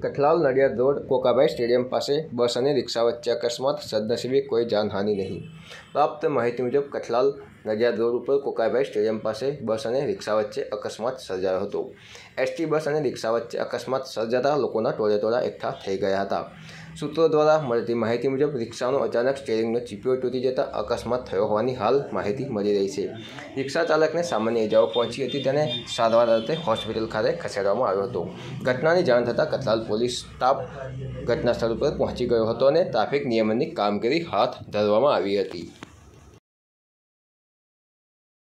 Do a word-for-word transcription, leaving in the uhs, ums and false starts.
Kathlal Nadiad road Kokabhai stadium पास bus और rickshaw वच्चे अकस्मात, सदनसीबे कोई जानहानि नहीं। प्राप्त माहिती मुजब कठलाल नडियाद रोड पर कोकाभाई स्टेडियम पास बस और रिक्शा वच्चे अकस्मात सर्जायो हतो। एसटी बस और रिक्शा वच्चे अकस्मात सर्जाता लोकोना टोळे टोळा एकठा थई गया हता। सूत्रों द्वारा मळती माहिती मुजब रिक्शानो अचानक स्टेरिंगनो चीपियो तूटी जता अकस्मात थयो होवानी हाल माहिती मळी रही छे। रिक्शा चालकने सामान्य इजाओ पहोंची हती, तेने सारवार अर्थे होस्पिटल खाते खसेडवामां आव्यो हतो। घटनानी जाण थता कठलाल पोलीस स्टाफ घटनास्थळ पर पहोंची गयो हतो अने ट्राफिक नियमननी कामगीरी हाथ धरवामां आवी हती।